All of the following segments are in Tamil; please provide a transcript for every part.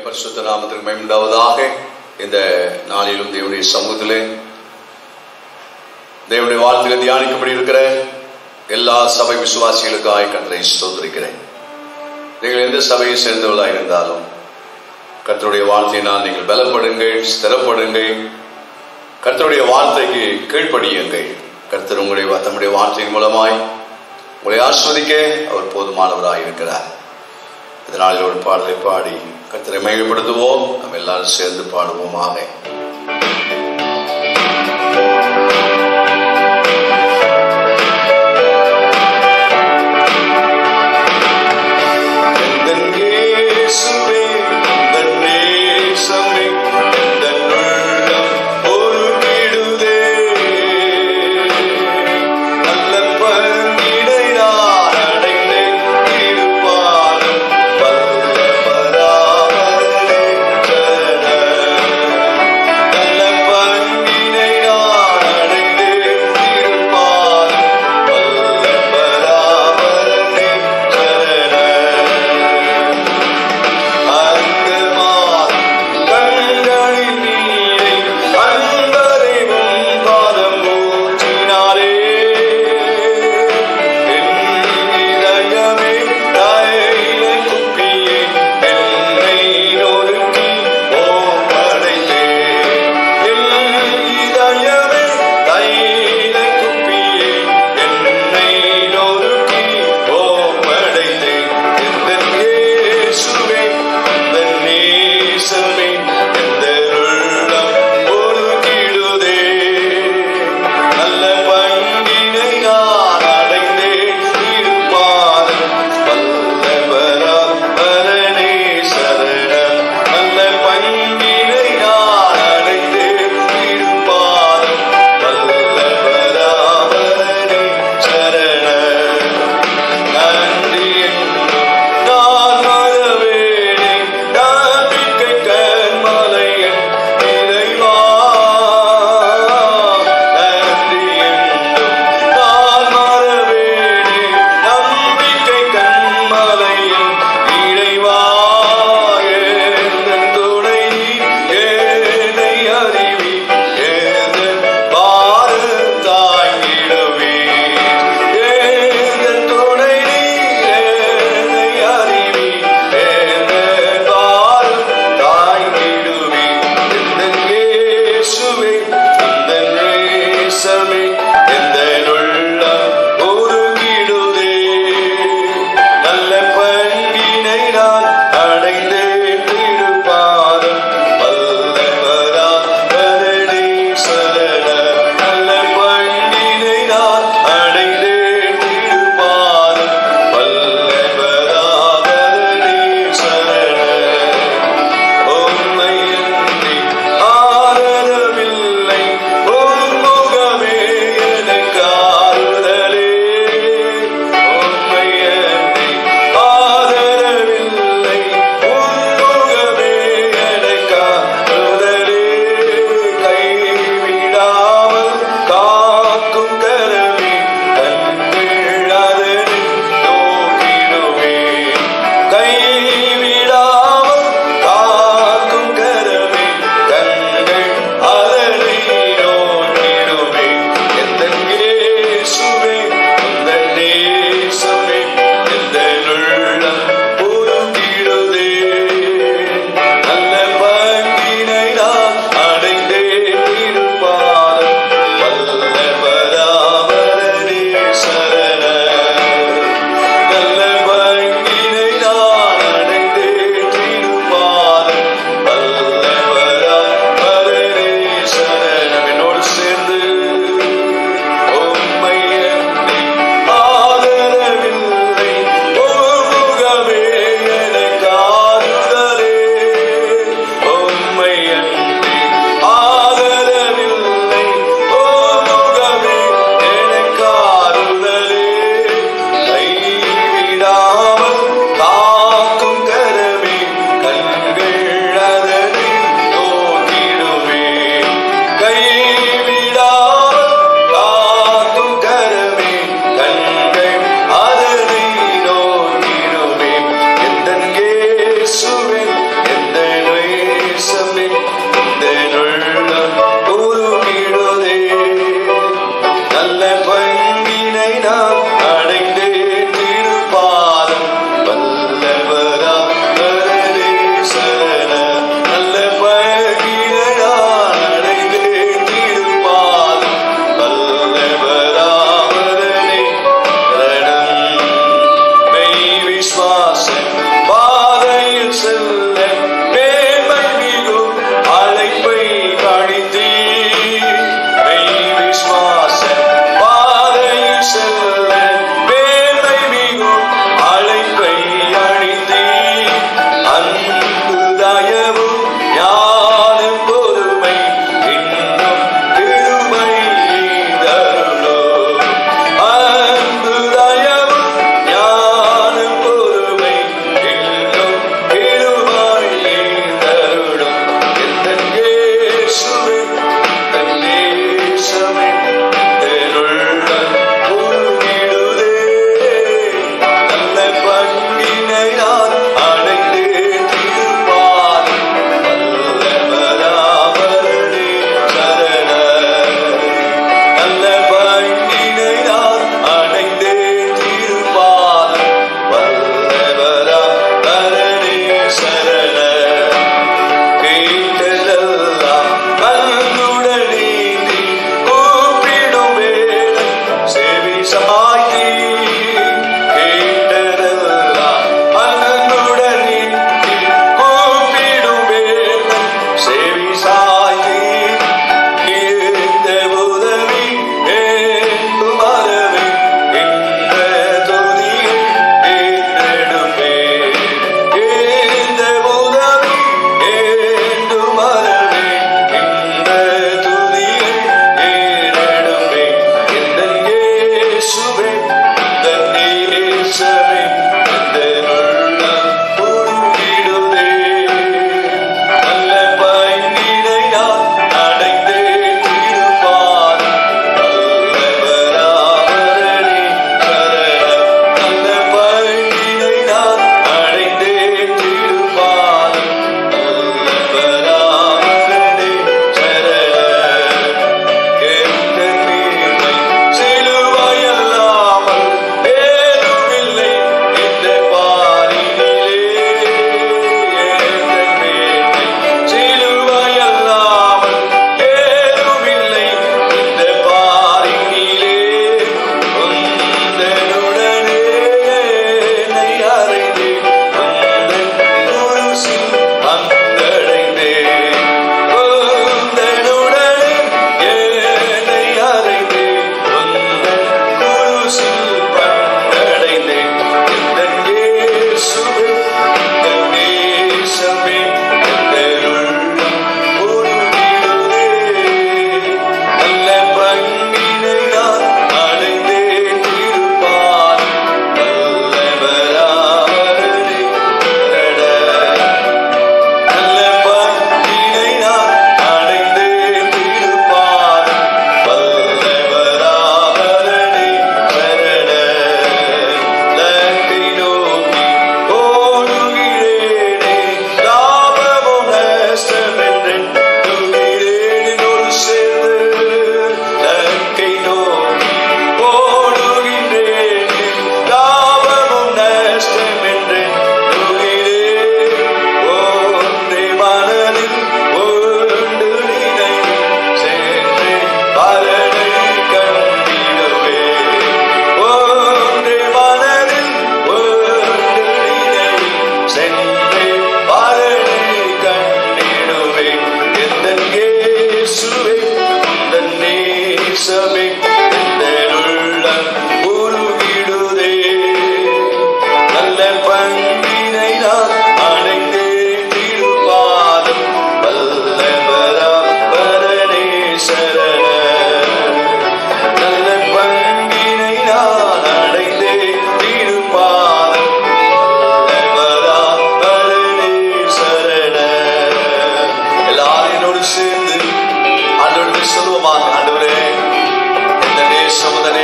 பரிசுத்த நாமத்திற்கு மகிமை உண்டாவதாக. இந்த நாளிலும் தேவனுடைய சமூகத்திலே தேவனுடைய வார்த்தைகளை தியானிக்கப்படி இருக்கிற எல்லா சபை விசுவாசிகளுக்காக கர்த்தரை ஸ்தோத்திரிக்கிறேன். நீங்கள் எந்த சபையை சேர்ந்தவர்களாக இருந்தாலும் கர்த்தருடைய வார்த்தையினால் நீங்கள் பலப்படுங்கள், ஸ்திரப்படுங்கள், கர்த்தருடைய வார்த்தைக்கு கீழ்ப்படியுங்கள். கர்த்தர் தம்முடைய வார்த்தையின் மூலமாய் உங்களை ஆஸ்வதிக்க அவர் போதுமானவராக இருக்கிறார். இதனால் ஒரு பாடலை பாடி கர்த்தரை மகிமைப்படுத்துவோம். நம்ம எல்லாரும் சேர்ந்து பாடுவோமாக. நல்ல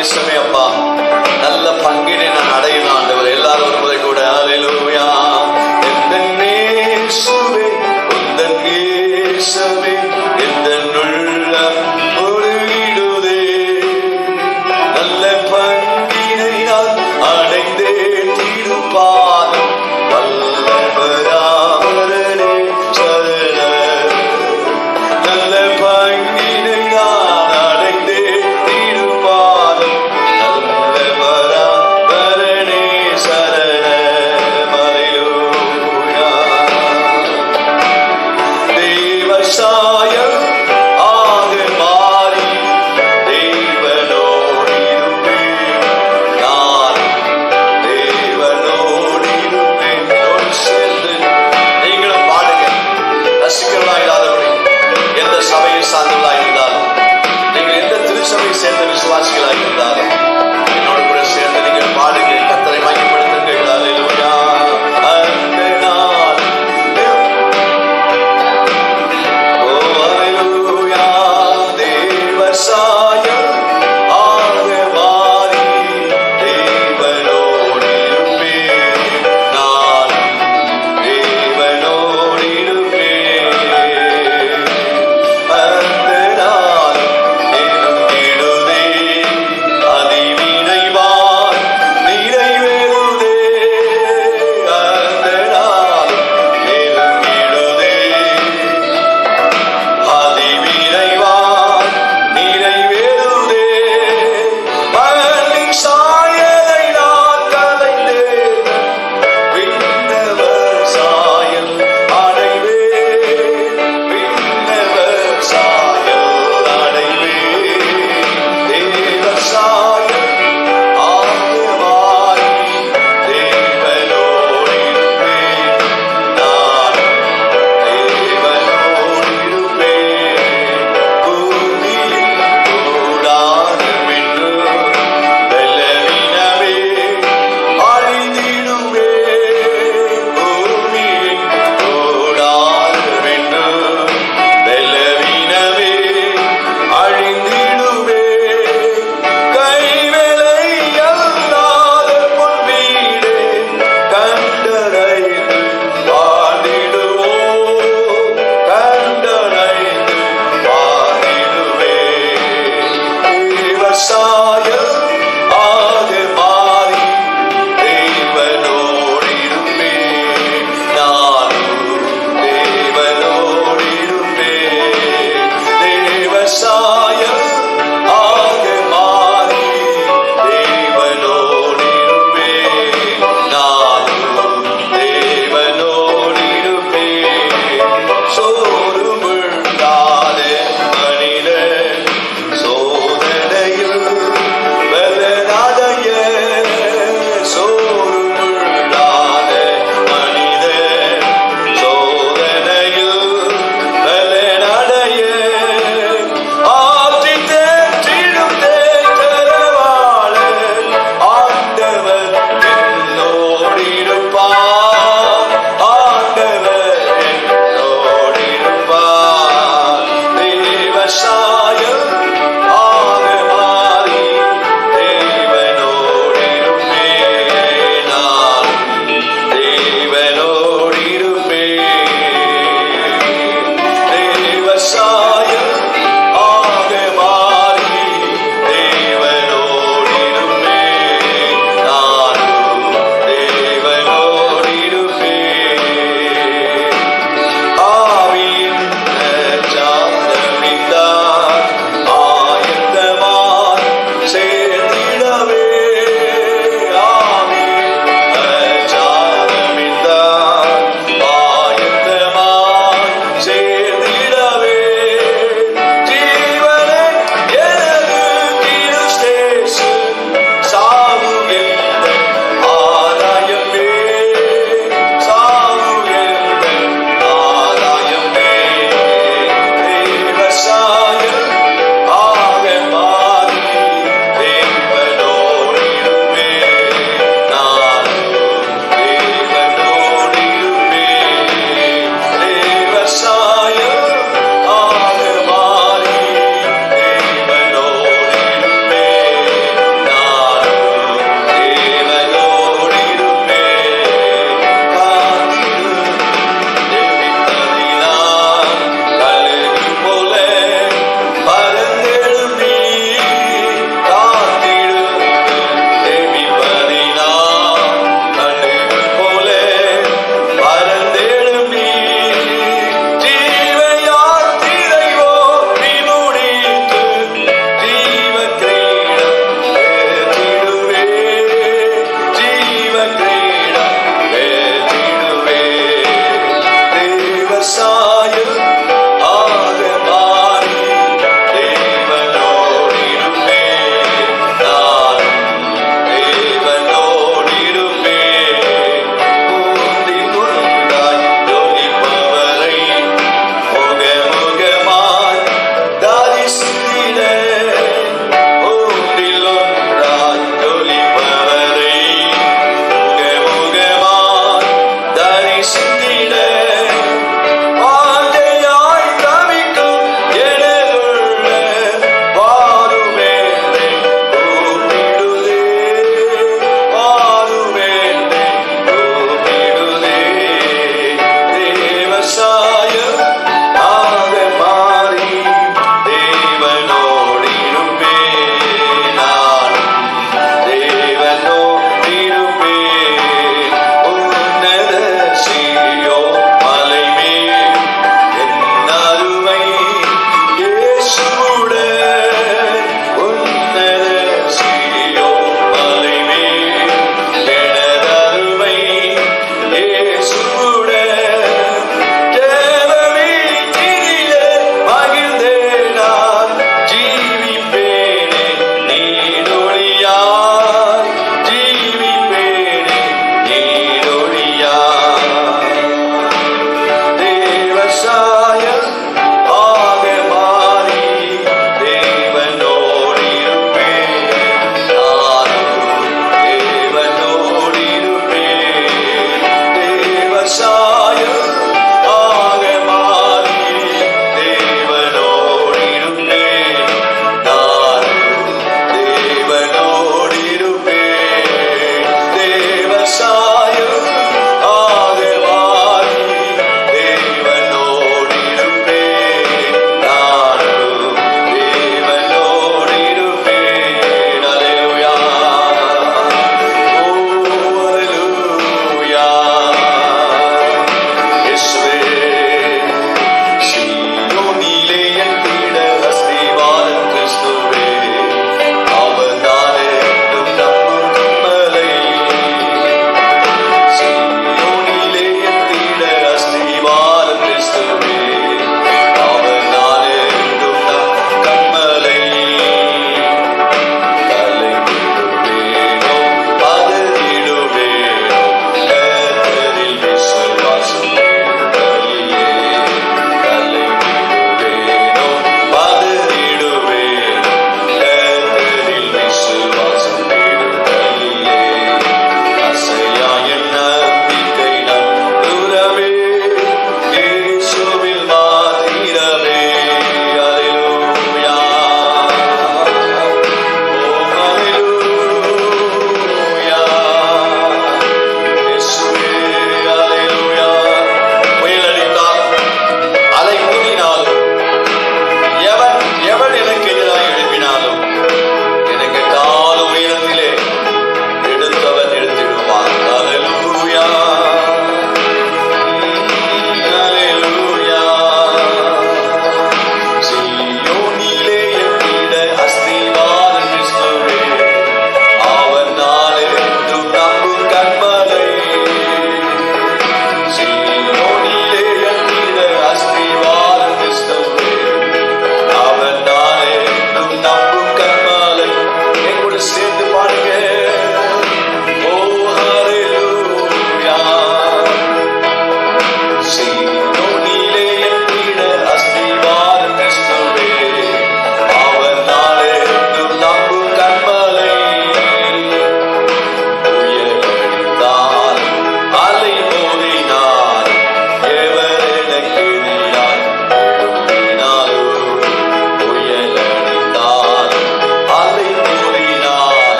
தேசமே அப்பா நல்ல பங்கினை நான் அடையணும் ஆண்டவர். எல்லாரும் ஒரு முறை கூட அல்லேலூயா. எந்தன் இயேசுவே உந்தன் நேசமே எந்தன் உள்ளம் ஒளிடுதே. நல்ல பங்கினை நான் அடைந்தேன் திருப்பாதம் வல்லவராமரனே சரணம். நல்ல பங்கினை நான் அடைந்தேன் திருப்பாதம் நல்ல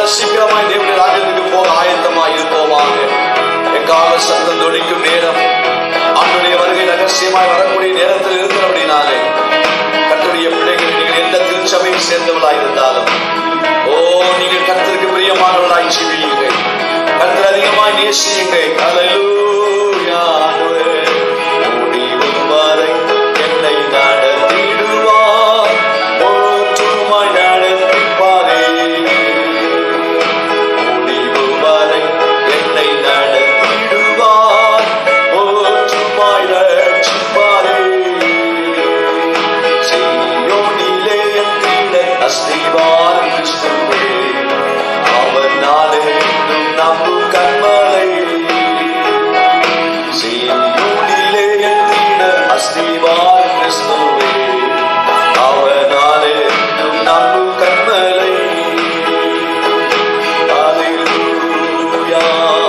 சீக்கிரமாய் தேவனுடைய ராஜ்யத்துக்கு போக ஆயத்தமாய் இருப்போமாக. எக்கால சத்தம் தொனிக்கும் நேரம், ஆண்டுடைய வருகை ரகசியமாய் வரக்கூடிய நேரத்தில் இருக்கிறபடினாலே கர்த்தருடைய பிள்ளைகள், நீங்கள் எந்த திருச்சபையை சேர்ந்தவர்களாய் இருந்தாலும், நீங்கள் கர்த்தருக்கு பிரியமானவர்களாய் ஜீவியுங்கள், கர்த்தர் அதிகமாய் நேசியுங்கள். அல்லேலூயா. முடிவு வரை என்னை நடத்திடுவார், போற்றுமாய் நடத்திப்பாரே. முடிவு வரை என்னை நடத்திடுவார், போற்றுமாய் ரட்சிப்பாரே. சீயோனிலே என் கீழே அஸ்திவாரம் கிறிஸ்துவே, அவர் நாளே நம்பும் கண்மலை. சீயோனிலே என் கீழே அஸ்திவாரம் கிறிஸ்துவே, அவர் நாளே நம்பும் கண்மலை. அல்லேலூயா.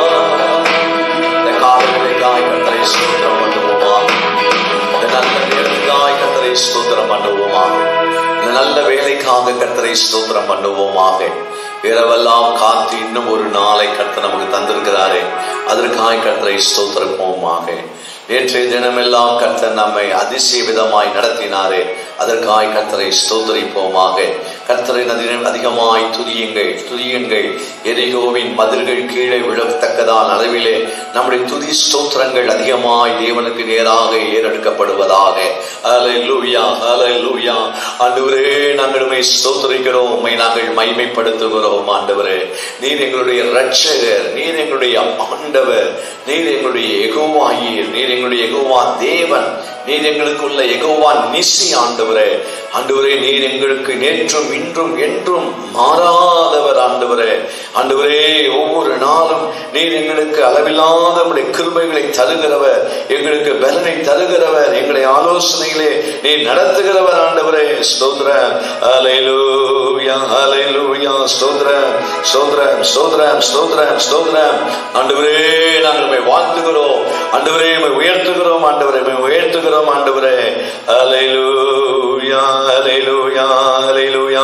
இந்த காலங்களுக்காய் கர்த்தரை ஸ்தோத்திரம் பண்ணுவோமா? இந்த நல்ல நேரத்துக்காய் கர்த்தரை ஸ்தோத்திரம் பண்ணுவோமாக. இந்த நல்ல வேலைக்காக கர்த்தரை ஸ்தோத்திரம் பண்ணுவோமாக. இரவெல்லாம் காத்து இன்னும் ஒரு நாளை கர்த்தர் நமக்கு தந்திருக்கிறாரே, அதற்காக கர்த்தரை ஸ்தோத்திரிப்போமாக. நேற்றைய தினமெல்லாம் கர்த்தர் நம்மை அதிசய விதமாய் நடத்தினாரே, அதற்காக கர்த்தரை ஸ்தோத்திரிப்போமாக. கர்த்தரை அதிகமாய் துதியுங்கள். எரிகோவின் மதில்கள் கீழே விழத்தக்கதான அளவிலே நம்முடைய துதி ஸ்தோத்திரங்கள் அதிகமாய் தேவனுக்கு நேராக ஏறெடுக்கப்படுவதாக. அல்லேலூயா, அல்லேலூயா. ஆண்டவரே, நாங்கள் உம்மை ஸ்தோத்திரிக்கிறோம், உம்மை நாங்கள் மகிமைப்படுத்துகிறோம். ஆண்டவரே, நீர் எங்களுடைய இரட்சகர், நீர் எங்களுடைய ஆண்டவர், நீர் எங்களுடைய யெகோவாயீர், நீர் எங்களுடைய யெகோவா தேவன், நீர் எங்களுக்குள்ள யெகோவா நிசி. ஆண்டவரே, ஆண்டவரே, நீர் எங்களுக்கு நேற்றும் இன்றும் என்றும் மாறாதவர். ஆண்டவரே, ஆண்டவரே, ஒவ்வொரு நாளும் நீர் எங்களுக்கு அளவில்லாத உம்முடைய கிருபைகளை தருகிறவர், எங்களுக்கு பலனை தருகிறவர், எங்களை ஆலோசனைகளே நீர் நடத்துகிறவர். ஆண்டவரே, ஸ்தோத்திரம். அல்லேலூயா, அல்லேலூயா. ஸ்தோத்திரம், ஸ்தோத்திரம், ஸ்தோத்திரம், ஸ்தோத்திரம், ஸ்தோத்திரம். ஆண்டவரே, நாங்கள் உம்மை வாழ்த்துகிறோம். ஆண்டவரே, உம்மை உயர்த்துகிறோம். ஆண்டவரே, உம்மை உயர்த்துகிறோம். ஆண்டவரே, அல்லேலூயா, அல்லேலூயா, அல்லேலூயா.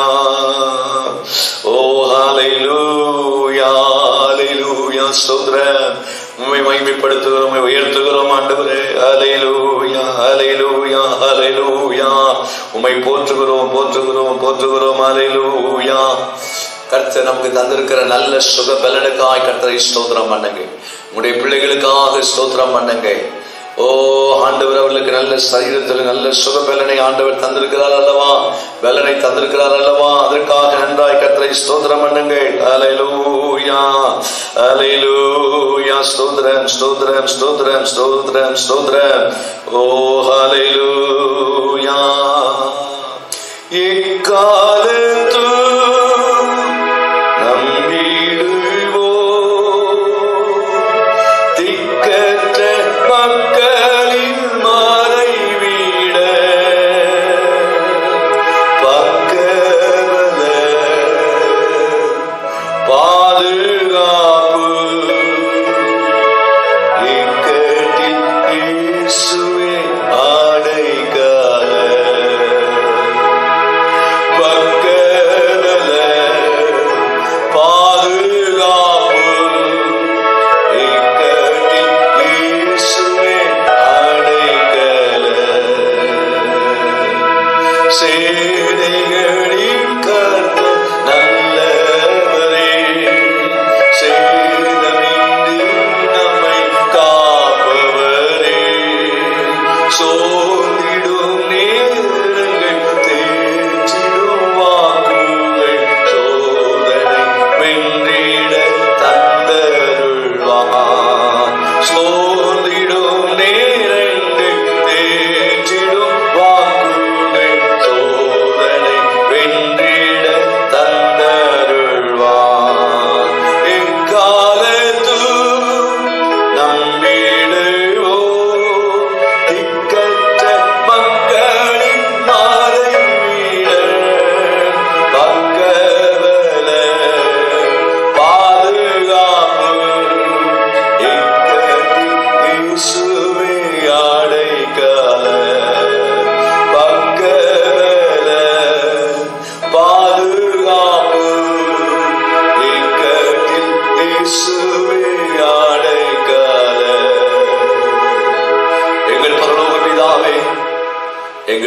ஓ ஹல்லேலூயா, அல்லேலூயா. ஸ்தோத்திரம். உம்மை மகிமைப்படுத்துகிறோம், உம்மை உயர்த்துகிறோம். ஆண்டவரே, அல்லேலூயா, அல்லேலூயா, அல்லேலூயா. உம்மை போற்றுகிறோம், போற்றுகிறோம், போற்றுகிறோம். அல்லேலூயா. கர்த்தர் நமக்கு தந்திருக்கிற நல்ல சுக பலனுக்காய் கர்த்தரை ஸ்தோத்திரம் பண்ணுங்க. உங்களுடைய பிள்ளைகளுக்காக ஸ்தோத்திரம் பண்ணுங்க. ஆண்டவர் அவர்களுக்கு நல்ல சரீரத்தில் நல்ல சுக பலனை ஆண்டவர் தந்திருக்கிறார் அல்லவா, பலனை தந்திருக்கிறார் அல்லவா, அதற்காக நன்றாய் கர்த்தரை ஸ்தோத்திரம் பண்ணுங்கள். அல்லேலூயா, அல்லேலூயா. ஸ்தோத்திரம், ஸ்தோத்திரம், ஸ்தோத்திரம், ஸ்தோத்திரம், ஸ்தோத்திரம். ஓ ஹல்லேலூயா. எக்காலத்து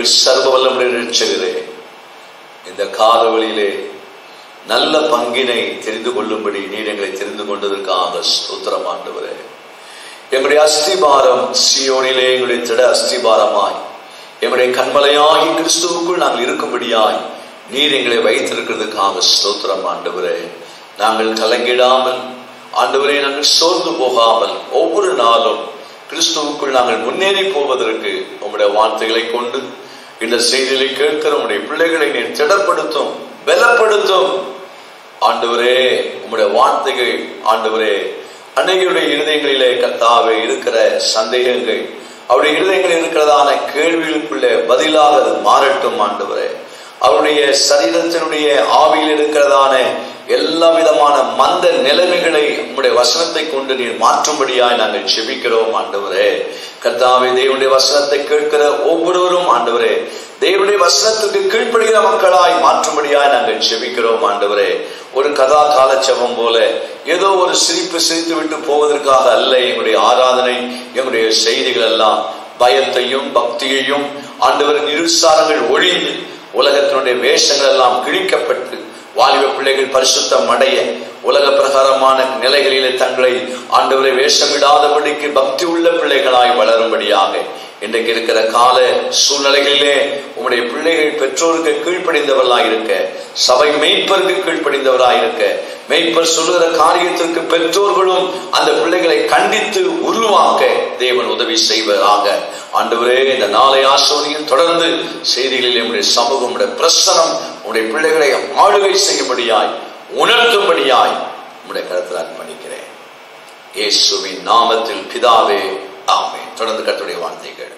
சர்வ வல்லமுடைய இரட்சகரே, இந்த காலவெளியிலே நல்ல பங்கினை தெரிந்து கொள்ளும்படி நீர் எங்களை தெரிந்து கொண்டதற்காக ஸ்தோத்திரம் ஆண்டவரே. எங்களுடைய அஸ்திபாரம் சீயோனிலே எங்களுடைய திட அஸ்திபாரமாய் எங்களுடைய கண்மலையாகி கிறிஸ்துவுக்குள் நாங்கள் இருக்கும்படியாய் நீர் எங்களை வைத்திருக்கிறதுக்காக ஸ்தோத்திரம் ஆண்டவரே. நாங்கள் கலங்கிடாமல் ஆண்டவரே, நாங்கள் சோர்ந்து போகாமல் ஒவ்வொரு நாளும் கிறிஸ்துவுக்குள் நாங்கள் முன்னேறி போவதற்கு உம்முடைய வார்த்தைகளை கொண்டு இந்த செய்திகளை கேட்கிற உம்முடைய பிள்ளைகளை நீர் திடப்படுத்தும், பலப்படுத்தும் ஆண்டவரே. உம்முடைய வார்த்தைகள் ஆண்டவரே அன்னைகளுடைய இருதயங்களிலே கர்த்தாவே இருக்கிற சந்தேகங்கள், அவருடைய இருதயங்களில் இருக்கிறதான கேள்விகளுக்குள்ளே பதிலாக அது மாறட்டும் ஆண்டவரே. அவருடைய சரீரத்தினுடைய ஆவியில் இருக்கிறதான எல்லா விதமான மந்த நிலைமைகளை உம்முடைய வசனத்தை கொண்டு நீர் மாற்றும்படியாய் நாங்கள் செபிக்கிறோம் ஆண்டவரே. கர்த்தாவே, தேவனுடைய வசனத்தை கேட்கிற ஒவ்வொருவரும் ஆண்டவரே தேவனுடைய வசனத்துக்கு கீழ்ப்படுகிற மக்களாய் மாற்றும்படியாய் நாங்கள் செபிக்கிறோம் ஆண்டவரே. ஒரு கதா காலச்சபம் போல ஏதோ ஒரு சிரித்து விட்டு போவதற்காக அல்ல எங்களுடைய ஆராதனை, எங்களுடைய செய்திகள் எல்லாம் பயத்தையும் பக்தியையும் ஆண்டவர் நிருசாரங்கள் ஒழிந்து உலகத்தினுடைய வேஷங்கள் எல்லாம் கிழிக்கப்பட்டு வாலிப பிள்ளைகள் பரிசுத்தம் அடைய உலக பிரகாரமான நிலைகளிலே தங்களை ஆண்டவரை வேஷமிடாதபடிக்கு பக்தி உள்ள பிள்ளைகளாய் வளரும்படியாக இன்றைக்கு இருக்கிற கால சூழ்நிலைகளிலே உம்முடைய பிள்ளைகள் பெற்றோருக்கு கீழ்ப்படிந்தவர்களாய் இருக்க, சபை மெய்ப்பருக்கு கீழ்ப்படிந்தவராய் இருக்க, மெய்ப்பர் சொல்லுகிற காரியத்திற்கு பெற்றோர்களும் அந்த பிள்ளைகளை கண்டித்து உருவாக்க தேவன் உதவி செய்வதாக. ஆண்டவரே, இந்த நாளை ஆசீர்வதியும் தொடர்ந்து செய்திகளில் நம்முடைய சமூகம், உடைய பிரசனம் உடைய பிள்ளைகளை ஆளுகை செய்யும்படியாய் உணர்த்தும்படியாய் உடைய கருத்தில் அர்ப்பணிக்கிறேன். இயேசுவின் நாமத்தில் பிதாவே, ஆமென். தொடர்ந்து கர்த்தருடைய வார்த்தை கேளுங்கள்.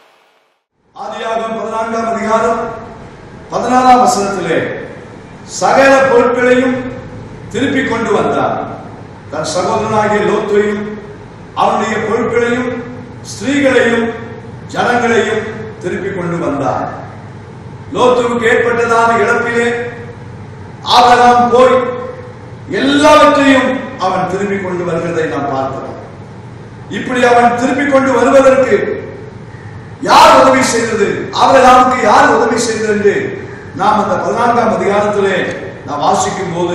ஆதியாகமம் 14ஆம் அதிகாரம் 16ஆம் வசனத்திலே சகல பொருட்களையும் திருப்பிக் கொண்டு வந்தார். தன் சகோதரனாகிய லோத்தையும் அவனுடைய பொருட்களையும் ஸ்திரீகளையும் ஜனங்களையும் திருப்பிக் கொண்டு வந்தார். லோத்துவுக்கு ஏற்பட்டதான இழப்பிலே ஆபிரகாம் போய் எல்லாவற்றையும் அவன் திரும்பிக் கொண்டு வருகிறதை நாம் பார்க்கிறோம். இப்படி அவன் திருப்பிக் கொண்டு வருவதற்கு யார் உதவி செய்தது, ஆபிரகாமுக்கு யார் உதவி செய்தது என்று நாம் அந்த 14ஆம் அதிகாரத்திலே நாம் வாசிக்கும் போது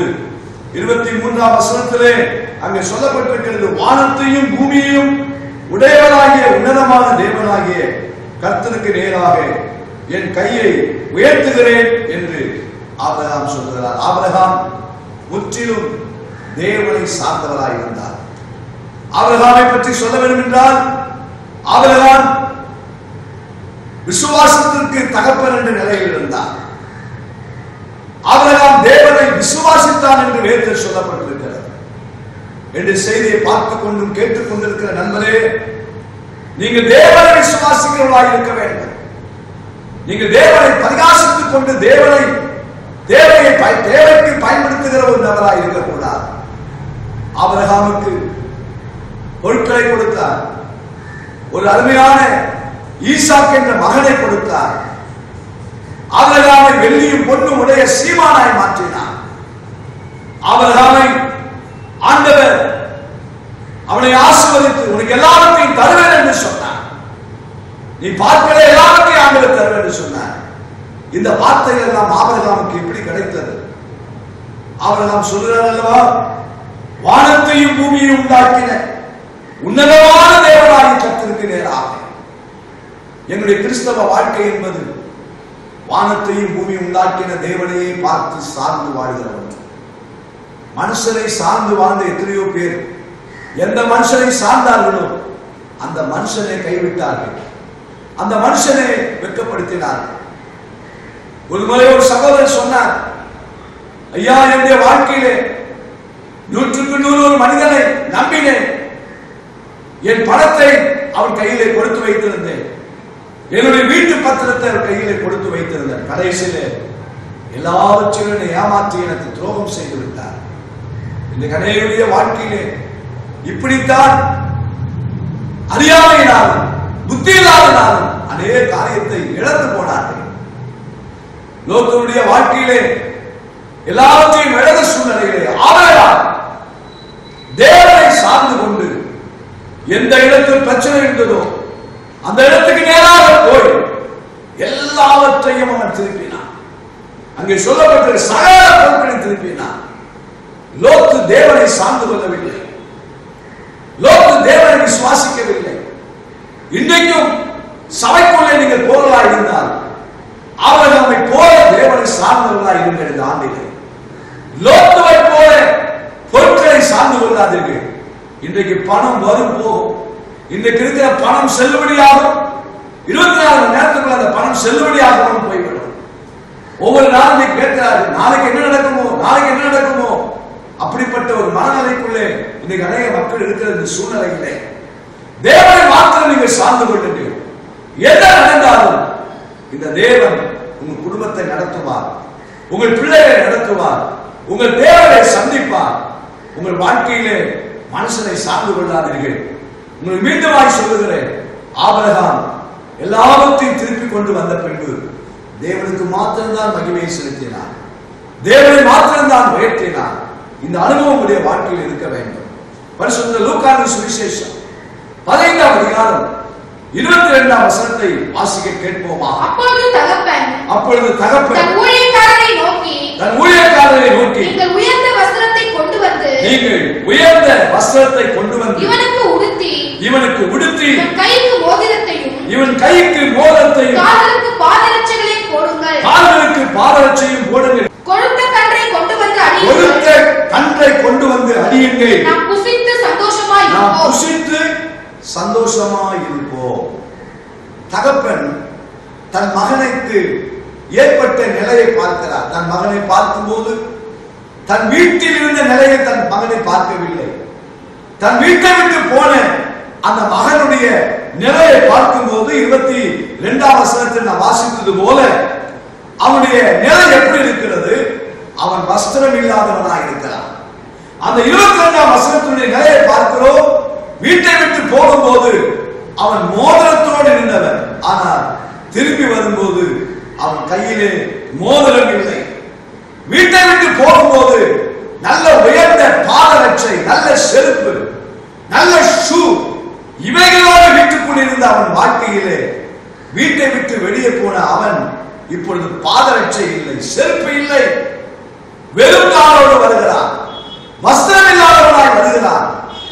23ஆம் வசனத்திலே அங்கே சொல்லப்பட்டிருக்கிறது, வானத்தையும் பூமியையும் உடையவனாகிய உன்னதமான தேவனாகிய கர்த்தருக்கு நேராக என் கையை உயர்த்துகிறேன் என்று ஆபிரகாம் சொல்கிறார். ஆபிரகாம் முற்றிலும் தேவனை சார்ந்தவராய் இருந்தார். ஆபிரகாமை பற்றி சொல்ல வேண்டும் என்றால், ஆபிரகாம் விசுவாசத்திற்கு தகப்பன் என்ற நிலையில் இருந்தார். ஆபிரகாம் தேவனை விசுவாசித்தான் என்று வேதத்தில் சொல்லப்பட்டிருக்கிறது. என்று செய்தியை பார்த்துக் கொண்டும் கேட்டுக் கொண்டிருக்கிற நண்பரே, நீங்கள் தேவனை விசுவாசிக்கிறவர்களாக இருக்க வேண்டும். நீங்கள் தேவனை பரிகாசித்துக் கொண்டு தேவைக்கு பயன்படுத்துகிற ஒரு நபராக இருக்கக்கூடாது. ஆபிரகாமுக்கு பொருட்களை கொடுத்தார். ஒரு அருமையான ஈசாக் என்ற மகனை கொடுத்தார். ஆபிரகாமை வெள்ளியும் பொன்னும் உடைய சீமானாய் மாற்றினார். ஆபிரகாமை ஆண்டவர் அவனை ஆசீர்வதித்து உனக்கு எல்லாவற்றையும் தருவேன் என்று சொன்னார். நீ பார்க்கிற எல்லாவற்றையும் ஆண்டவர் தருவேன் என்று சொன்னார். இந்த வார்த்தைகள் எல்லாம் ஆபிரகாமுக்கு எப்படி கிடைத்தது? ஆபிரகாம் சொல்கிறார் அல்லவா, வானத்தையும் பூமியையும் உண்டாக்கின உன்னதமான தேவனாகிய கர்த்தருக்கு நேராக. என்னுடைய கிறிஸ்தவ வாழ்க்கை என்பது வானத்தையும் பூமியும் உண்டாக்கின தேவனையே பார்த்து சார்ந்து வாழ்கிறவன். மனுஷனை சார்ந்து வாழ்ந்த எத்தனையோ பேர் எந்த மனுஷனை சார்ந்தார்களோ அந்த மனுஷனை கைவிட்டார்கள், அந்த மனுஷனை வெட்கப்படுத்தினார்கள். ஒரு முறை ஒரு சகோதரர் சொன்னார், ஐயா, என்னுடைய வாழ்க்கையிலே 100க்கு 100 ஒரு மனிதனை நம்பினேன். என் பணத்தை அவன் கையிலே கொடுத்து வைத்திருந்தேன். என்னுடைய வீட்டு பத்திரத்தை அவர் கையிலே கொடுத்து வைத்திருந்தேன். கடைசியிலே எல்லாவற்றையும் ஏமாற்றி எனக்கு துரோகம் செய்து விட்டார். இந்த கடையுடைய வாழ்க்கையிலே இப்படித்தான் அறியாமையினாலும் புத்தி இல்லாதனாலும் அநேக காரியத்தை இழந்து போனார்கள். லோத்துடைய வாழ்க்கையிலே எல்லாவற்றையும் இழந்த சூழ்நிலையிலே ஆபிரகாம் தேவனை சார்ந்து கொண்டு எந்த இடத்தில் பிரச்சனை இருந்ததோ அந்த இடத்துக்கு நேராக போய் எல்லாவற்றையும் அவன் திருப்பினான். அங்கே சொல்லப்பட்ட சகல பொருட்களையும் திருப்பினான். லோத்து தேவனை சார்ந்து கொள்ளவில்லை. லோத்து தேவனை விசுவாசிக்கவில்லை. இன்றைக்கும் சபைக்குள்ளே நீங்கள் போர்களாக இருந்தால் அவர் நம்மை போல தேவனை சார்ந்தவர்களாக இருங்கள். இந்த ஆண்டிலே லோத்துவை போல பொருட்களை சார்ந்து கொள்ளாதீர்கள். இன்றைக்கு பணம் வரும் போகும். இன்றைக்கு இருக்கிற பணம் செல்லுபடியாகும். 24 மணி நேரத்துக்குள்ள அந்த பணம் செல்லுபடியாகவும் போய்விடும். ஒவ்வொரு நாளும் நீ கேட்கிறார்கள், நாளைக்கு என்ன நடக்குமோ, நாளைக்கு என்ன நடக்குமோ. அப்படிப்பட்ட ஒரு மனநிலைக்குள்ளே இன்னைக்கு அநேக மக்கள் இருக்கிற இந்த சூழ்நிலையிலே தேவனை மாத்திரம் நீங்கள் சார்ந்து கொள்ளுங்கள். எதை நடந்தாலும் இந்த தேவன் உங்கள் குடும்பத்தை நடத்துவார், உங்கள் பிள்ளைகளை நடத்துவார், உங்கள் தேவனை சந்திப்பார். உங்கள் வாழ்க்கையிலே மனுஷனை சார்ந்து கொள்ளாதீர்கள். உங்களுக்கு மீண்டுமாய் சொல்லுகிறேன், ஆபிரகாம் எல்லாவற்றையும் திருப்பி கொண்டு வந்த பின்பு தேவனுக்கு மாத்திரம்தான் மகிமையை செலுத்தினார், தேவனை மாத்திரம்தான் உயர்த்தினார். இந்த அனுபவம் உடைய வாழ்க்கையில் இருக்க வேண்டும். பரிசுத்த லூக்காவின் சுவிசேஷம் 15ஆம் அதிகாரம் 22ஆம் வசனத்தை வாசிக்க கேட்போமா? அப்பொழுது தகப்பன் தன் ஊழியக்காரரை நோக்கி நீங்கள் உயர்ந்த வஸ்திரத்தை கொண்டு வந்து இவனுக்கு உடுத்தி இவன் கைக்கு மோதிரத்தையும் கால்களுக்கு பாதரட்சையும் போடுங்கள். கொழுத்த கன்றை கொண்டு வந்து அடியுங்கள். நாம் புசித்து சந்தோஷமாய் இருப்போம். தகப்பன் தன் மகனுக்கு ஏற்பட்ட நிலையை பார்க்கிறார். தன் மகனை பார்க்கும்போது தன் வீட்டில் இருந்த நிலையை தன் மகனை பார்க்கவில்லை. தன் வீட்டை விட்டு போன அந்த மகனுடைய நிலையை பார்க்கும்போது 22ஆம் வசனத்தில் நான் வாசித்தது போல அவனுடைய நிலை எப்படி இருக்கிறது? அவன் வஸ்திரம் இல்லாதவனாக இருக்கிறான். அந்த 22ஆம் வசனத்தினுடைய நிலையை பார்க்கிறோம். வீட்டை விட்டு போகும்போது அவன் மோதிரத்தோடு இருந்தவன். ஆனால் திரும்பி வரும்போது அவன் கையிலே மோதிரம் இல்லை. வீட்டை விட்டு போகும்போது நல்ல உயர்ந்த பாதரட்சை, நல்ல செருப்பு, நல்ல ஷூ இவைகளோடு வீட்டுக்குள் இருந்த அவன் வாழ்க்கையிலே வீட்டை விட்டு வெளியே போன அவன் இப்பொழுது பாதரட்சை இல்லை, செருப்பு இல்லை, வெறும் காலோடு வருகிறான். வஸ்திரம் இல்லாதவனாய் வருகிறான்,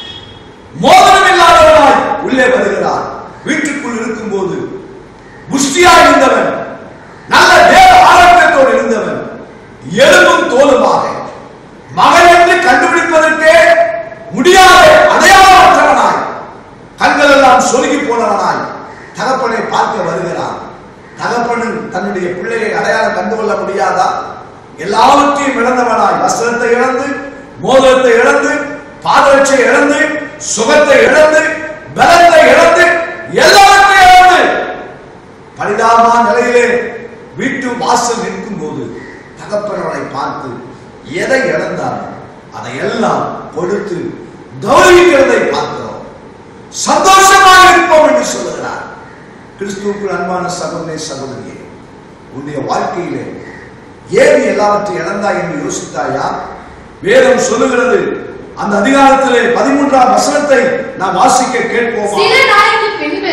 மோதிரம் இல்லாதவனாய் உள்ளே வருகிறான். வீட்டுக்குள் இருக்கும் போது புஷ்டியாய் இருந்தவன், நல்ல தேவ ஆரோக்கியத்தோடு இருந்தவன், எலும்பும் தோலுமாக மகன் என்று கண்டுபிடிப்பதற்கே முடியாத அடையாளமற்றவனாய், கண்கள் எல்லாம் சொருகி போனவனாய் தகப்பனை பார்க்க வருகிறான். தகப்பனும் தன்னுடைய பிள்ளையை அடையாளம் கண்டுகொள்ள முடியாதா? எல்லாவற்றையும் இழந்தவனாய், வஸ்திரத்தை இழந்து, மோதிரத்தை இழந்து, பாதரட்சை இழந்து, சுகத்தை இழந்து, பலத்தை இழந்து, எல்லாவற்றையும் இழந்து பரிதாபமான நிலையிலே வீட்டு வாசல் நிற்கும் போது தகப்பனவனை பார்த்து எதை இழந்தார் அதையெல்லாம் கொடுத்து கௌரவிக்கிறதை பார்க்கிறோம். சந்தோஷமாக இருப்போம் என்று சொல்லுகிறார். கிறிஸ்துவுக்குள் அன்பான சகோதரனே, சகோதரியே, உன்னுடைய வாழ்க்கையிலே ஏன் எல்லாவற்றையும் இழந்தாய் என்று யோசித்தாயா? வேதம் சொல்லுகிறது. அந்த அதிகாரத்திலே 13ஆம் வசனத்தை நாம் வாசிக்க கேட்போம். சில நாளைக்கு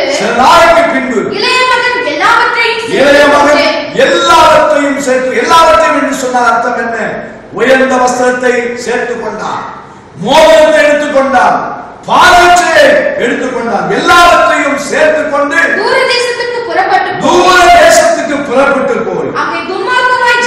பின்பு இளைய மகன் எல்லாவற்றையும் சேர்த்து, எல்லாவற்றையும் என்று சொன்னால் அர்த்தம் என்ன? உயர்ந்த வஸ்திரத்தை சேர்த்துக் கொண்டான், மோதிரத்தை எடுத்துக்கொண்டான், பாதரட்சையை எடுத்துக்கொண்டான், எல்லாவற்றையும் சேர்த்துக் கொண்டு தூர தேசத்துக்கு புறப்பட்டு போய் அங்கே துன்மார்க்கமாய்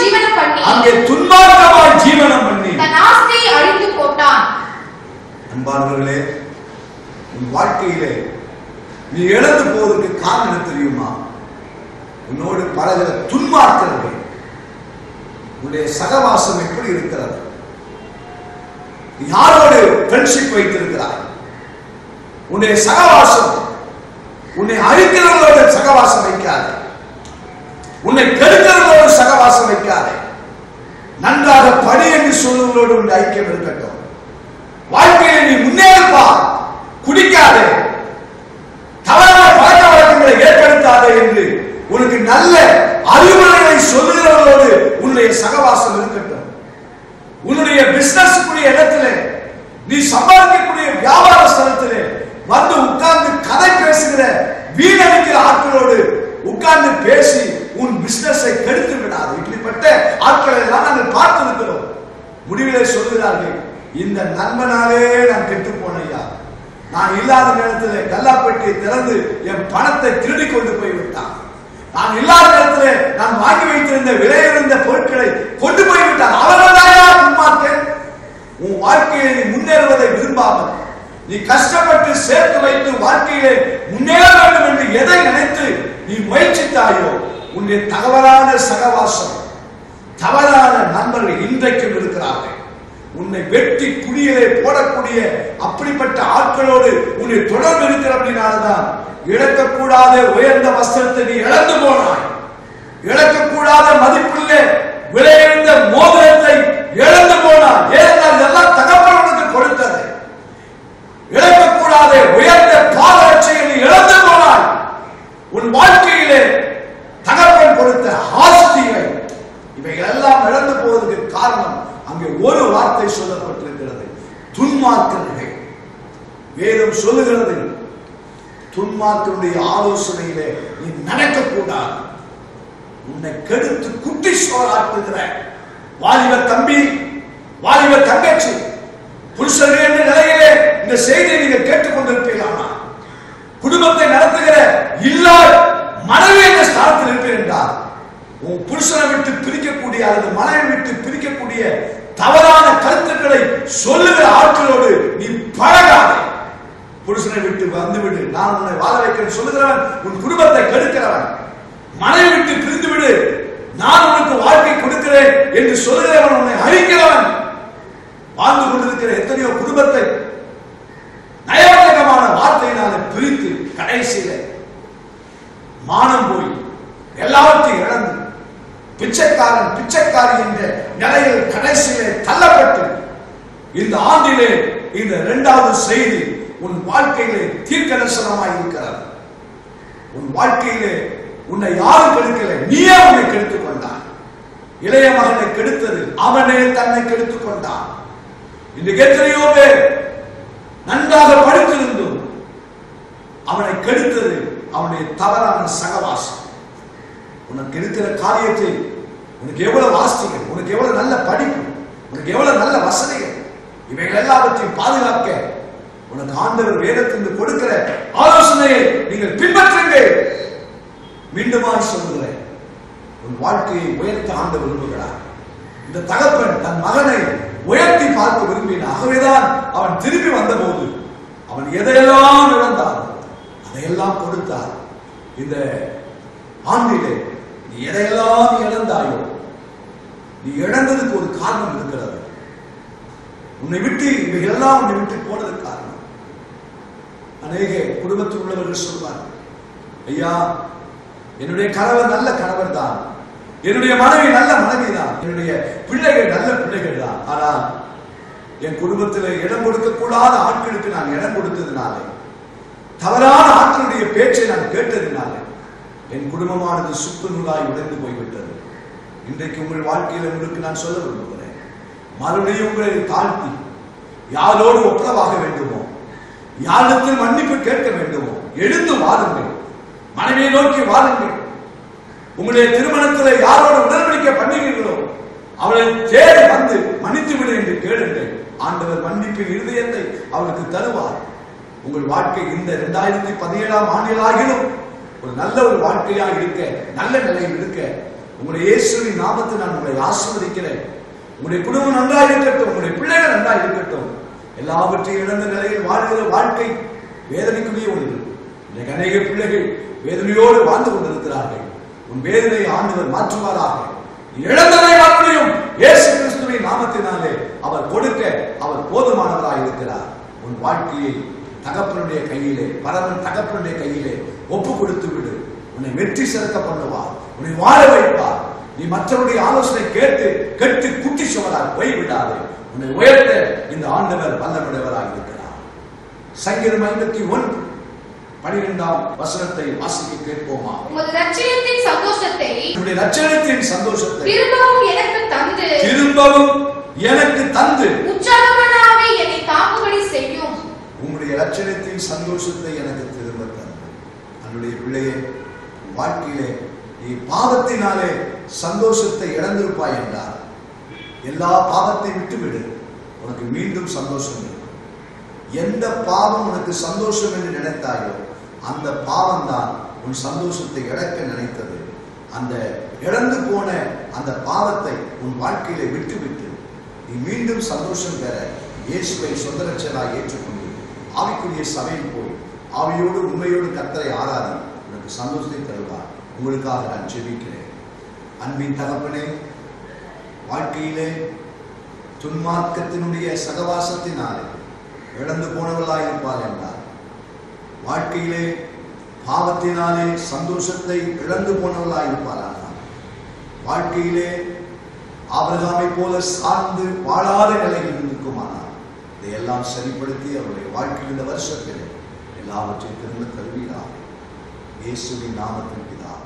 ஜீவனம் பண்ணி தன் ஆஸ்தியை அழித்து போட்டான். அன்பானவர்களே, உன் வாழ்க்கையிலே நீ இழந்து போவதற்கு காரணம் என்ன தெரியுமா? உன்னோடு பழகிற துன்மார்க்கர்கள், உன்னுடைய சகவாசம் எப்படி இருக்கிறது? யாரோடு ஃப்ரெண்ட்ஷிப் வைத்திருக்கிறாய்? உன்னுடைய சகவாசம் உன்னை அழிக்கிறவர்களோடு சகவாசம் வைக்காதே, உன்னை கெடுக்கிறவர்களோடு சகவாசம் வைக்காதே. நன்றாக படி என்று சொல்லுவர்களோடு உன் ஐக்கியம் இருக்கட்டும். வாழ்க்கையில் நீ முன்னேறுப்பா, குடிக்காதே, தவறான பழக்க வழக்கங்களை ஏற்படுத்தாதே என்று உனக்கு நல்ல அறிவுரைகளை சொல்லுகிறவர்களோடு உன்னுடைய சகவாசம் இருக்கட்டும். உன்னுடைய பிசினஸ்க்குரிய இடத்திலே, நீ சம்பாதிக்கக்கூடிய வியாபார ஸ்தலத்திலே வந்து உட்கார்ந்து கதை பேசுகிற வீணடிக்கிற ஆட்களோடு உட்கார்ந்து பேசி பிசினஸை கெடுத்து விடாது. இப்படிப்பட்ட ஆட்களை எல்லாம் நாங்கள் பார்த்திருக்கிறோம். முடிவிலே சொல்கிறார்கள், இந்த நண்பனாலே நான் கெட்டு போனையா, நான் இல்லாத நேரத்தில் கல்லாப்பட்டியை திறந்து என் பணத்தை திருடி கொண்டு போய்விட்டான், நான் இல்லாத நேரத்தில் நான் வாங்கி வைத்திருந்த விலையுயர்ந்த பொருட்களை கொண்டு போய்விட்டான். அவர்களாயா துன்மார்க்கன்? உன் வாழ்க்கையை முன்னேறுவதை விரும்பாமல் நீ கஷ்டப்பட்டு சேர்த்து வைத்து வாழ்க்கையிலே முன்னேற வேண்டும் என்று எதை நினைத்து நீ முயற்சித்தாயோ, உன்னுடைய தவறான சகவாசம், தவறான நண்பர்கள் இன்றைக்கும் இருக்கிறார்கள். உன்னை வெட்டி குடியிலே போடக்கூடிய அப்படிப்பட்ட ஆட்களோடு உன்னை தொடர்பு இருக்கிற அப்படின்னால்தான் இழக்கக்கூடாத உயர்ந்த வஸ்திரத்தை நீ இழந்து போனாய். இழக்கக்கூடாத மதிப்புள்ள விலையுயர்ந்த மோதிரத்தை இழந்து போனாய். ஏனென்றால் இதெல்லாம் தகப்பனுக்கு கொடுத்தது. இழக்கக்கூடாத உயர்ந்த பாதரட்சையை நீ இழந்து போனாய். உன் வாழ்க்கையிலே தகப்பன் கொடுத்த ஆஸ்திகள் இவைகள் எல்லாம் இழந்து போவதற்கு காரணம் அங்கே ஒரு வார்த்தை சொல்லப்பட்டிருக்கிறது, துன்மார்க்கர்கள். வேதம் சொல்லுகிறது, துன்மார்க்கனுடைய ஆலோசனையிலே நீ நடக்கக்கூடாது. உன்னை கெடுத்து குட்டி சோறாக்குகிற வாலிப தம்பி, வாலிப தங்கச்சி, புருஷர்கள் என்ற நிலையிலே இந்த செய்தியை நீங்கள் கேட்டுக்கொண்டிருப்பீர்களா? குடும்பத்தை நடத்துகிற இல்லா மனைவி என்ற ஸ்தானத்தில் இருப்பீர் என்றால் உன் புருஷனை விட்டு பிரிக்கக்கூடிய அல்லது மனைவி விட்டு பிரிக்கக்கூடிய தவறான கருத்துக்களை சொல்லுகிற ஆட்களோடு நீ பழகாதே. புருஷனை விட்டு வந்துவிடு, நான் உன்னை வாழ வைக்கிறேன் சொல்லுகிறவன் உன் குடும்பத்தை கெடுக்கிறவன். மனைவி விட்டு பிரிந்து விடு, நான் உனக்கு வாழ்க்கை கொடுக்கிறேன் என்று சொல்லுகிறவன் உன்னை அழிக்கிறவன். வாழ்ந்து கொண்டிருக்கிற எத்தனையோ குடும்பத்தை நயவஞ்சகமான வார்த்தையினால பிரித்து கடைசியில மானம் போய் எல்லாவற்றையும் இழந்து பிச்சைக்காரன் பிச்சைக்காரி என்ற நிலையில் கடைசியிலே தள்ளப்பட்டு இந்த ஆண்டிலே இந்த இரண்டாவது செய்தி உன் வாழ்க்கையிலே தீர்க்கதரிசனமாய் இருக்கிறது. உன் வாழ்க்கையிலே உன்னை யாரும் கெடுக்கல, நீயே உன்னை கெடுத்துக் கொண்டான். இளைய மகனை கெடுத்தது அவனே தன்னை கெடுத்துக் கொண்டான். இன்றைக்கு எத்தனையோ பேர் நன்றாக படித்திருந்தும் அவனை கெடுத்தது அவனுடைய தவறான சகவாசம். உனக்கு இருக்கிற காரியத்தை, உனக்கு எவ்வளவு ஆஸ்திகள், உனக்கு எவ்வளவு நல்ல படிப்பு, உனக்கு எவ்வளவு நல்ல வசதிகள், இவைகள் எல்லாவற்றையும் பாதுகாக்க உனக்கு ஆண்டவர் வேதத்திலிருந்து கொடுக்கிற ஆலோசனையை நீங்கள் பின்பற்றுங்கள். மீண்டுமாய் சொல்லுகிறேன், உன் வாழ்க்கையை உயர்த்த ஆண்டவர் விரும்புகிறார். இந்த தகப்பன் தன் மகனை உயர்த்தி பார்க்க விரும்பினான். ஆகவேதான் அவன் திரும்பி வந்தபோது அவன் எதையெல்லாம் இழந்தான் அதையெல்லாம் கொடுத்தார். இந்த ஆண்டிலே நீ எதையெல்லாம் இழந்தாயோ, நீ இழந்ததுக்கு ஒரு காரணம் இருக்கிறது. உன்னை விட்டு இவையெல்லாம் உன்னை விட்டு போனதுக்கு காரணம். அநேக குடும்பத்தில் உள்ளவர்கள் சொல்வார், ஐயா என்னுடைய கணவர் நல்ல கணவர் தான், என்னுடைய மனைவி நல்ல மனைவி தான், என்னுடைய பிள்ளைகள் நல்ல பிள்ளைகள் தான், ஆனால் என் குடும்பத்தில் இடம் கொடுக்கக்கூடாத ஆட்களுக்கு நான் இடம் கொடுத்ததுனாலே, தவறான ஆட்களுடைய பேச்சை நான் கேட்டதினாலே என் குடும்பமானது சுக்கு நூலாய் உடைந்து போய்விட்டது. இன்றைக்கு உங்கள் வாழ்க்கையில் உங்களுக்கு நான் சொல்ல விரும்புகிறேன், மறுபடியும் உங்களை தாழ்த்தி யாரோடு ஒப்புரவாக வேண்டுமோ, யாரிடத்தில் மன்னிப்பு கேட்க வேண்டுமோ எழுந்து வாருங்கள், மனைவியை நோக்கி வாருங்கள். உங்களுடைய திருமணத்தில் யாரோடு உடன்படிக்கை பண்ணுகிறீர்களோ அவளை தேடி வந்து மன்னித்து விடு என்று கேளுங்கள். ஆண்டவர் மன்னிப்பின் இருதயத்தை அவளுக்கு தருவார். உங்கள் வாழ்க்கை இந்த 2017ஆம் ஆண்டிலாகிலும் ஒரு நல்ல ஒரு வாழ்க்கையாக இருக்க, நல்ல நிலையில் இருக்க உங்களுடைய இயேசுவின் நாமத்தில் நான் உங்களை ஆசீர்வதிக்கிறேன். உங்களுடைய குடும்பம் நன்றாக இருக்கட்டும், உங்களுடைய பிள்ளைகள் நன்றாக இருக்கட்டும். எல்லாவற்றையும் இழந்த நிலையில் வாழ்கிற வாழ்க்கை வேதனைக்குரிய ஒன்று. இன்றைக்கு அநேக பிள்ளைகள் வேதனையோடு வாழ்ந்து கொண்டிருக்கிறார்கள். உன் வேதனை ஆண்டவர் மாற்றுவாராக. இழந்ததை மறுபடியும் இயேசு கிறிஸ்துவின் நாமத்தினாலே அவர் கொடுக்க அவர் போதுமானவராக இருக்கிறார். உன் வாழ்க்கையை தகப்பனுடைய கையிலே, பரமன் தகப்பனுடைய கையிலே ஒப்பு கொடுத்து விடு. உன்னை வெற்றி சிறக்க பண்ணுவார், உன்னை வாழ வைப்பார். நீ மற்றவருடைய ஆலோசனை கேட்டு கெட்டு குட்டி சுவரால் போய்விடாது. உன்னை உயர்த்த இந்த ஆண்டவர் வல்லமுடையவராக இருக்கிறார். சங்கீதம் 51:12 வசனத்தை வாசிக்க கேட்போமா? உமது ரட்சியத்தின் சந்தோஷத்தை, உம்முடைய ரட்சியத்தின் சந்தோஷத்தை திரும்பவும் எனக்கு தந்து, திரும்பவும் எனக்கு தந்து உற்சாகமானவை என்னை தாங்கும்படி செய்யும். உம்முடைய ரட்சியத்தின் சந்தோஷத்தை எனக்கு திரும்ப தந்து. என்னுடைய பிள்ளையே, வாழ்க்கையிலே நீ பாவத்தினாலே சந்தோஷத்தை இழந்திருப்பாய் என்றார். எல்லா பாவத்தை விட்டுவிடு, உனக்கு மீண்டும் சந்தோஷம் இருக்கும். எந்த பாவம் உனக்கு சந்தோஷம் என்று நினைத்தாயோ அந்த பாவம் தான் உன் சந்தோஷத்தை இழக்க நினைத்தது. அந்த இழந்து போன அந்த பாவத்தை உன் வாழ்க்கையில விட்டுவிட்டு நீ மீண்டும் சந்தோஷம் பெற இயேசுவை சொந்த ரட்சகராய் ஏற்றுக்கொண்டு ஆவிக்குரிய சபையில் போய் ஆவியோடு உண்மையோடு கர்த்தரை ஆராதி உனக்கு சந்தோஷத்தை தருவார். உங்களுக்காக நான் ஜெபிக்கிறேன். அன்பின் தகப்பனே, வாழ்க்கையிலே துன்மார்க்கத்தினுடைய சகவாசத்தினாலே இழந்து போனவர்களாயிருப்பார் என்றார். வாழ்க்கையிலே பாவத்தினாலே சந்தோஷத்தை இழந்து போனவர்களாயிருப்பார். வாழ்க்கையிலே ஆபிரகாமை போல சார்ந்து வாழாத நிலையில் இருக்குமானால் இதையெல்லாம் சரிப்படுத்தி அவருடைய வாழ்க்கையில் இந்த வருஷத்தில் எல்லாவற்றையும் திரும்ப தருவீராக. இயேசுவின் நாமத்தில் பிதாவே.